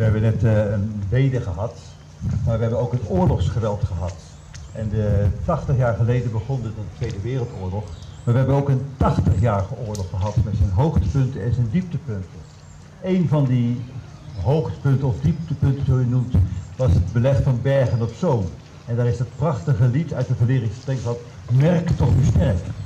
We hebben net een weder gehad, maar we hebben ook het oorlogsgeweld gehad. En 80 jaar geleden begon de Tweede Wereldoorlog. Maar we hebben ook een 80-jarige oorlog gehad met zijn hoogtepunten en zijn dieptepunten. Een van die hoogtepunten of dieptepunten, zo je noemt, was het beleg van Bergen op Zoom. En daar is het prachtige lied uit de Valeriusche Strijd van Merk toch uw sterk.